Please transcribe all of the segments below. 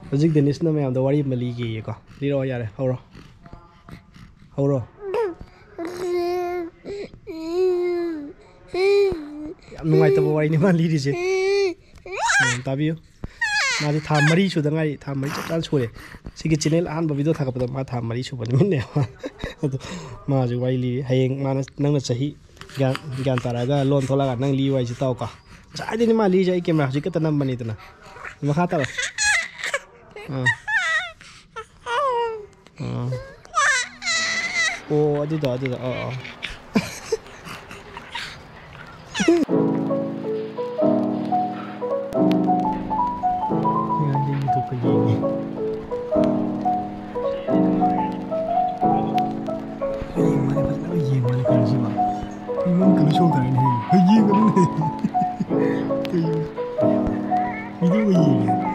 Hojik Dennis na mayam da wari mali gi ko. Liro yare hawro. Hawro. Yam nungai ta wari ni man li ri je. Tabiyo. Ma di tha mari su da ngai tha mari chan chore. Sigi channel an ba video tha ka pa ma tha mari su ba ni ne. Ma ju wai li hayeng ma nang na chahi gan taraga lon thola ga nang li wai ji taw ka. Sai ni ma li jai camera ji ka tanam bani tana. Ma kha ta ba. Oh, aduh. Oh. Ini itu pergi ni. Mana kan sih bang? Ini mana kalau show kan ini? Pergi kan ini? Ini pergi.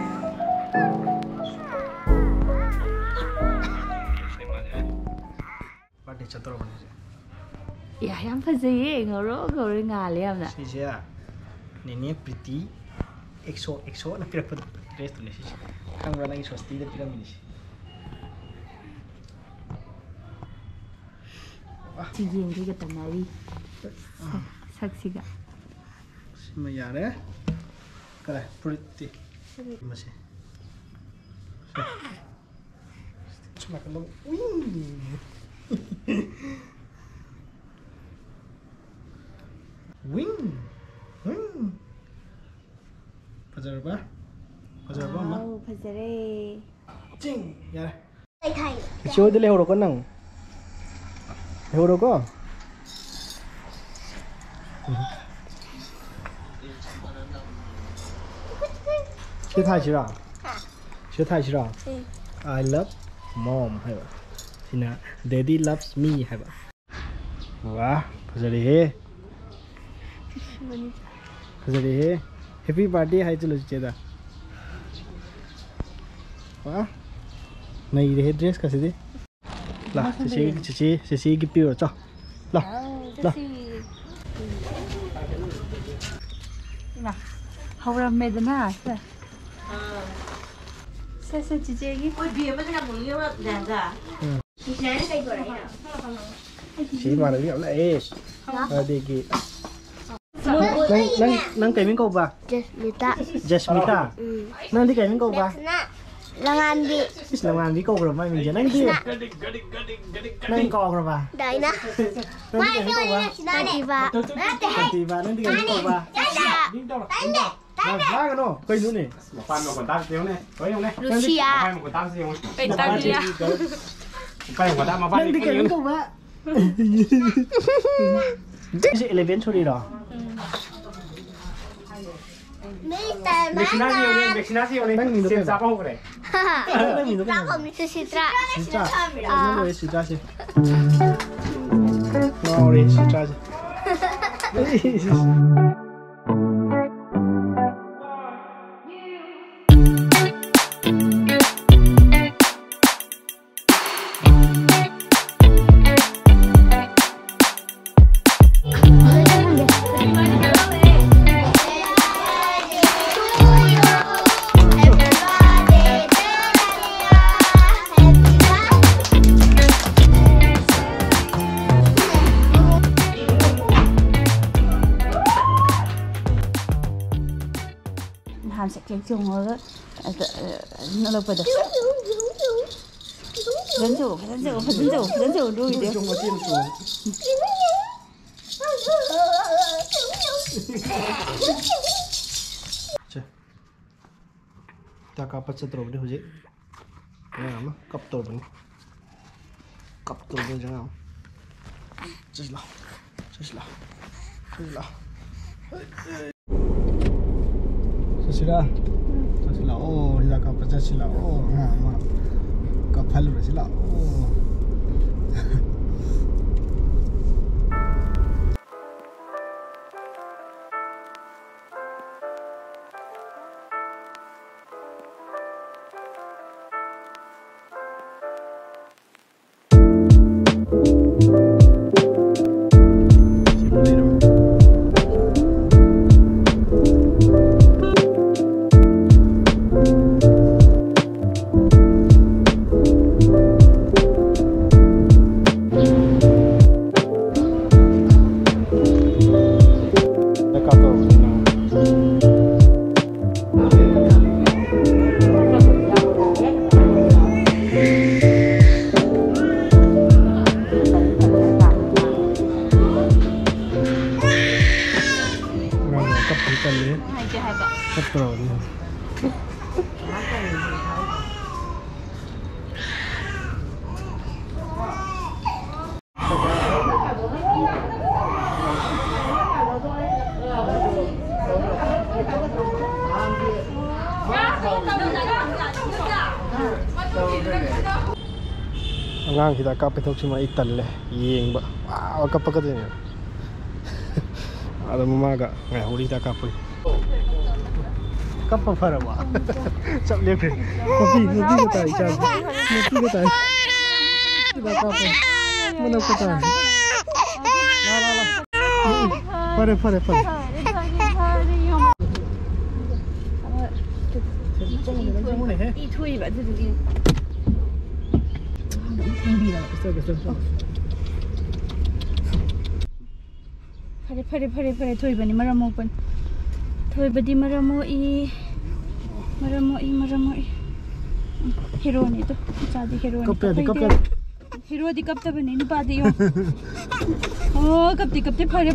Ya, yang fazay ngoro ngalem na. Siya. Nene pretty exo na pira dress tu ni sih. Kang rana exo style pira mini sih. Cijen juga tanari. Saksiga. Sima yare. Kala pretty. Masih. Cuma kalau Wing. Fajar ba ma. Oh, fajare. Ching, yare. Show dile horo ko nang. Horo ko. Shi thai shi ra. I love mom hai ba. Sina daddy loves me hai ba. Wah, fajare he. Happy birthday hai chalo cheda. Wah. Nai re dress ka sidi. La, sisi gi piu cha. La. Nah, hawra medana sa. Sa jijegi. Oi biar macam kamu ni orang dah dah. Ini kayak gora ya. Si mana ni apa es? Ada gi. Nang kay min ko ba? Jasmita. Nang di kay min ko ba? Langan di ko bro mai min je nang di. Nang ko bro ba? Dai na. Mai ni ni tiba. Tiba nang di kay min ko ba? Ba ka no, kay nu ni. Một fan một quần tang xíu này, với không này? Lucia. Một quần tang xíu. Tao dia. Cái quần tang mà bắt Nang di kay min ko ba? Si 11 sorry ro. Vaccinasi ini. Siap siapa mau kere? Nang kami Citra. Nang lo Citra sih. No, Citra sih. Ham sẽ kéo chung rồi nó đâu phải được dẫn dụ đuôi đi Chung có tiền chủ. Ta kapat sa trobe ho je. Ngam kap trobe ni. Kap trobe jang. Sila. Sila. Oh, kita kapat sa sila. Oh, ma. Kapal ro sila. Oh. Angang hidak kape thok sima italle yeng ba wow kapak ka din ada mamaga ngai huri hidak kape kapak phara ba sab le kre kopi ko tai cha kopi ko tai hidak kape mana ko tai la phare 이 토이 맞으니 파리 토이바니 마라모번 토이바디 마라모이 히로니도 자디 히로니 히로디 갑다바니 누바디요 오 갑디 파리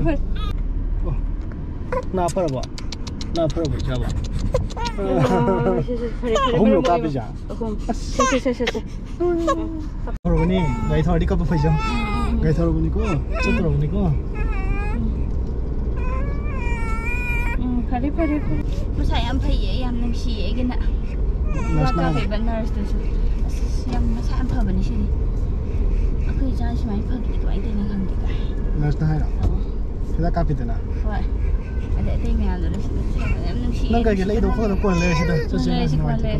na phara ba cha ba hum lo ka pe ja Robani, gai thori ka pa phai gai thori bani ko chotro bani ko 파리 masa yam phai yam nang si e gina wa ka phai ban nurse tu yam masa am pha bani si akoi ja si mai phak ki ai te nang hang ka nurse na hai ra thida ka pi de na wa ada te me ando le yam nang si nang ga ge lai do ko ko le si da si ko le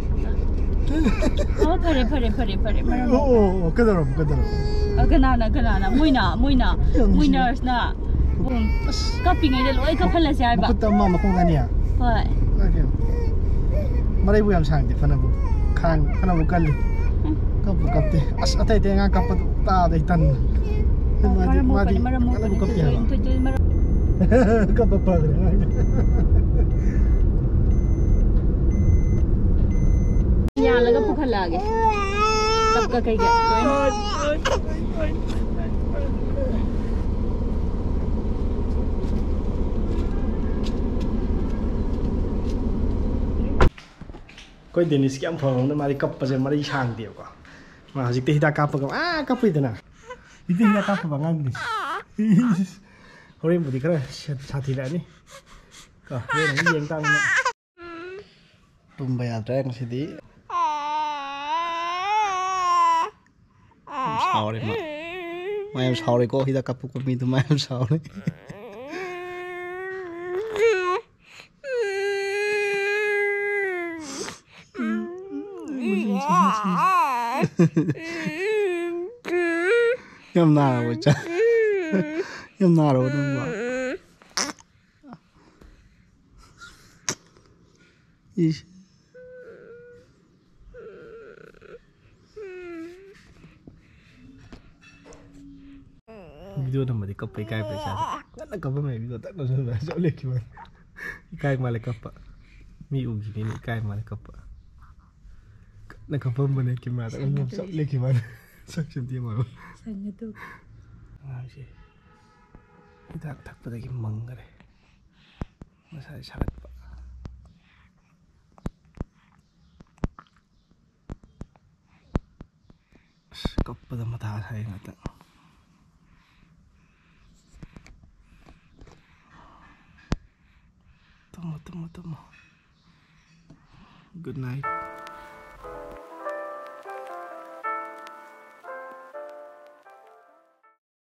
oh pare mara oh kadaro ganana mui nurse na kapi ngai de loi ka phala sai ba ko ta ma ko ga ni ya hoi marai bu yam sang de phana bu khang phana bu kal kap te as atai te nga kap ta de tan ma bu kap ya kap pa ya laga pukhala ge tap ka kai ge koi Dennis ki am phang na mari kap pa je mari sang de ko ma hajik te hida kap pa kap pi de na hida hida kap pa ngang ni hore budi kra sathi la ni ka ye na yeng tang na tum ba ya tra si di saure ma em saure ko hida kap ko mi tu ma em saure Yam nara wacha. Yam nara wadang ba. Ish. Video nama di kapai kai pe cha. Kan kapai mai video tak no so so le ki man. Kai male kapa. Mi ugi ni kai male kapa. Na kapai mane ki ma tak no so le ki man. Sak sim dia ma. sang tu Ah sih. Kita tak pada ki mangare. Masa sangat pa. Kapada mata saya ngata. Tama. Good night.